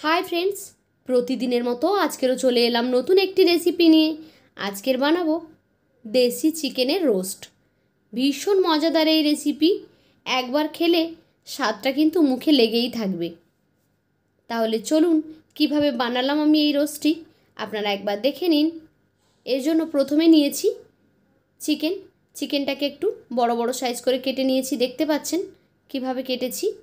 Hi friends, प्रतिदिनेर मतो आजकेरो चले एलाम नतून एकटी रेसिपि निये। आजकेर बानाबो देसी चिकेनेर रोस्ट। भीषण मजादार এই रेसिपि, একবার খেলে স্বাদটা কিন্তু মুখে লেগেই থাকবে। তাহলে চলুন কিভাবে বানালাম আমি এই রোস্টটি আপনারা একবার দেখে নিন। এর জন্য প্রথমে নিয়েছি চিকেনটাকে একটু বড় বড় সাইজ করে কেটে নিয়েছি, দেখতে পাচ্ছেন কিভাবে কেটেছি।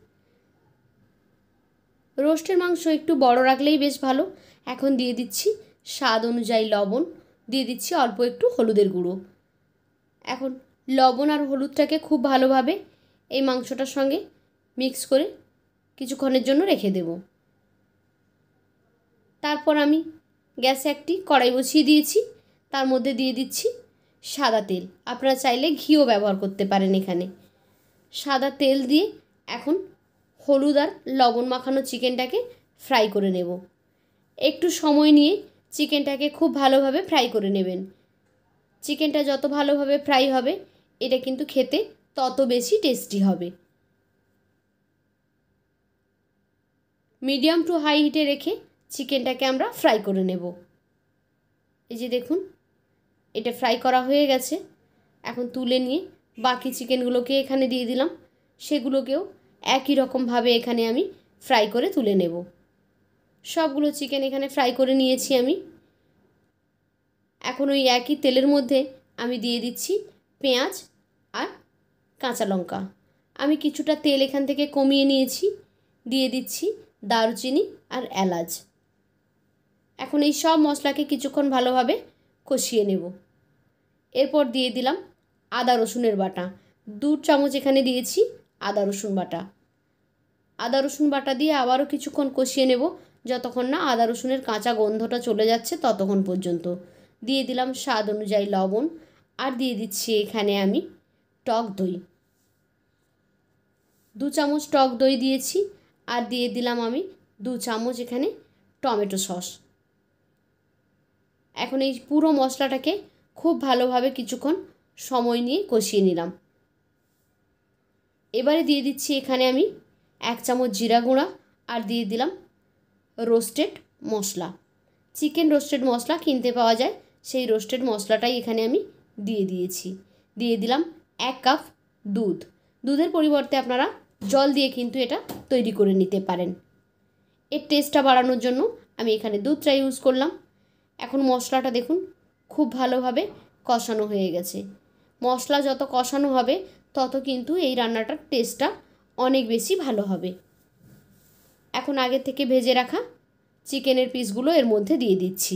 রোস্টের মাংস একটু বড় রাখলেই বেশ ভালো। এখন দিয়ে দিচ্ছি স্বাদ অনুযায়ী লবণ, দিয়ে দিচ্ছি অল্প একটু হলুদের গুঁড়ো। এখন লবণ আর হলুদটাকে খুব ভালোভাবে এই মাংসটার সঙ্গে মিক্স করে কিছুক্ষণের জন্য রেখে দেব। তারপর আমি গ্যাসে একটি কড়াই বসিয়ে দিয়েছি, তার মধ্যে দিয়ে দিচ্ছি সাদা তেল। আপনারা চাইলে ঘিও ব্যবহার করতে পারেন। এখানে সাদা তেল দিয়ে এখন হলুদ আর লবণ মাখানো চিকেনটাকে ফ্রাই করে নেব। একটু সময় নিয়ে চিকেনটাকে খুব ভালোভাবে ফ্রাই করে নেবেন। চিকেনটা যত ভালোভাবে ফ্রাই হবে এটা কিন্তু খেতে তত বেশি টেস্টি হবে। মিডিয়াম টু হাই হিটে রেখে চিকেনটাকে আমরা ফ্রাই করে নেব। এই যে দেখুন, এটা ফ্রাই করা হয়ে গেছে। এখন তুলে নিয়ে বাকি চিকেনগুলোকে এখানে দিয়ে দিলাম। সেগুলোকেও একই রকমভাবে এখানে আমি ফ্রাই করে তুলে নেব। সবগুলো চিকেন এখানে ফ্রাই করে নিয়েছি আমি। এখন ওই একই তেলের মধ্যে আমি দিয়ে দিচ্ছি পেঁয়াজ আর কাঁচা লঙ্কা। আমি কিছুটা তেল এখান থেকে কমিয়ে নিয়েছি, দিয়ে দিচ্ছি দারুচিনি আর এলাচ। এখন এই সব মশলাকে কিছুক্ষণ ভালোভাবে কষিয়ে নেব। এরপর দিয়ে দিলাম আদা রসুনের বাটা। 2 চামচ এখানে দিয়েছি আদা রসুন বাটা। আদা রসুন বাটা দিয়ে আবারও কিছুক্ষণ কষিয়ে নেব, যতক্ষণ না আদা রসুনের কাঁচা গন্ধটা চলে যাচ্ছে ততক্ষণ পর্যন্ত। দিয়ে দিলাম স্বাদ অনুযায়ী লবণ, আর দিয়ে দিচ্ছি এখানে আমি টক দই। 2 চামচ টক দই দিয়েছি, আর দিয়ে দিলাম আমি 2 চামচ এখানে টমেটো সস। এখন এই পুরো মশলাটাকে খুব ভালোভাবে কিছুক্ষণ সময় নিয়ে কষিয়ে নিলাম। এবারে দিয়ে দিচ্ছি এখানে আমি 1 চামচ জিরা গুঁড়া, আর দিয়ে দিলাম roasted masala. Chicken roasted masala কিনতে পাওয়া যায়, সেই রোস্টেড মশলাটাই এখানে আমি দিয়ে দিয়েছি। দিয়ে দিলাম 1 কাপ দুধ। দুধের পরিবর্তে আপনারা জল দিয়ে কিন্তু এটা তৈরি করে নিতে পারেন। এর টেস্টটা বাড়ানোর জন্য আমি এখানে দুধটা ইউজ করলাম। এখন মশলাটা দেখুন খুব ভালোভাবে কষানো হয়ে গেছে। মশলা যত কষানো হবে তত কিন্তু এই রান্নাটার টেস্টটা অনেক বেশি ভালো হবে। এখন আগে থেকে ভেজে রাখা চিকেনের পিসগুলো এর মধ্যে দিয়ে দিচ্ছি।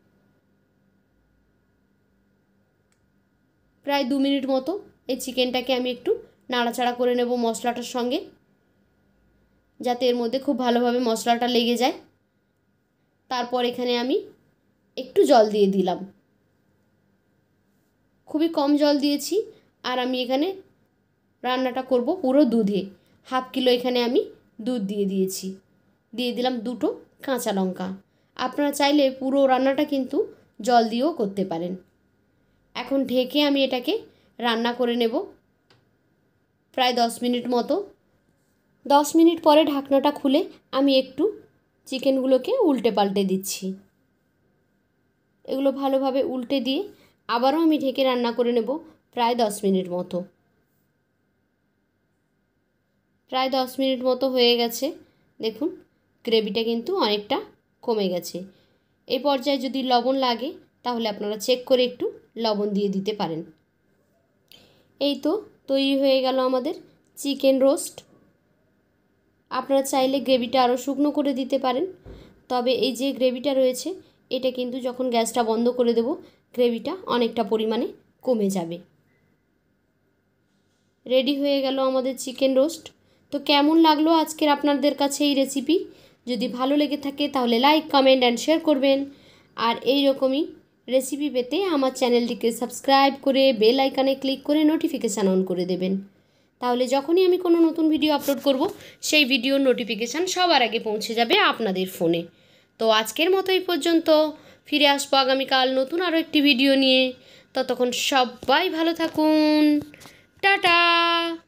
প্রায় 2 মিনিট মতো এই চিকেনটাকে আমি একটু নাড়াচাড়া করে নেব মশলাটার সঙ্গে, যাতে এর মধ্যে খুব ভালোভাবে মশলাটা লেগে যায়। তারপর এখানে আমি একটু জল দিয়ে দিলাম, খুবই কম জল দিয়েছি। আর আমি এখানে রান্নাটা করব পুরো দুধে। 1/2 কিলো এখানে আমি দুধ দিয়ে দিয়েছি। দিয়ে দিলাম 2টো কাঁচা লঙ্কা। আপনারা চাইলে পুরো রান্নাটা কিন্তু জল দিয়েও করতে পারেন। এখন ঢেকে আমি এটাকে রান্না করে নেব প্রায় 10 মিনিট মতো। 10 মিনিট পরে ঢাকনাটা খুলে আমি একটু চিকেনগুলোকে উল্টে পাল্টে দিচ্ছি। এগুলো ভালোভাবে উল্টে দিয়ে আবারও আমি ঢেকে রান্না করে নেব প্রায় 10 মিনিট মতো। প্রায় 10 মিনিট মতো হয়ে গেছে। দেখুন গ্রেভিটা কিন্তু অনেকটা কমে গেছে। এই পর্যায়ে যদি লবণ লাগে তাহলে আপনারা চেক করে একটু লবণ দিয়ে দিতে পারেন। এই তো তৈরি হয়ে গেল আমাদের চিকেন রোস্ট। আপনারা চাইলে গ্রেভিটা আরও শুকনো করে দিতে পারেন, তবে এই যে গ্রেভিটা রয়েছে এটা কিন্তু যখন গ্যাসটা বন্ধ করে দেব গ্রেভিটা অনেকটা পরিমাণে কমে যাবে। রেডি হয়ে গেল আমাদের চিকেন রোস্ট। তো কেমন লাগলো আজকের আপনাদের কাছে এই রেসিপি? যদি ভালো লেগে থাকে তাহলে লাইক, কমেন্ট অ্যান্ড শেয়ার করবেন। আর এই রকমই রেসিপি পেতে আমার চ্যানেলটিকে সাবস্ক্রাইব করে বেল আইকনে ক্লিক করে নোটিফিকেশান অন করে দেবেন। তাহলে যখনই আমি কোনো নতুন ভিডিও আপলোড করব সেই ভিডিওর নোটিফিকেশান সবার আগে পৌঁছে যাবে আপনাদের ফোনে। তো আজকের মতো এই পর্যন্ত। ফিরে আসবো আগামীকাল নতুন আরও একটি ভিডিও নিয়ে। ততক্ষণ সবাই ভালো থাকুন। টাটা।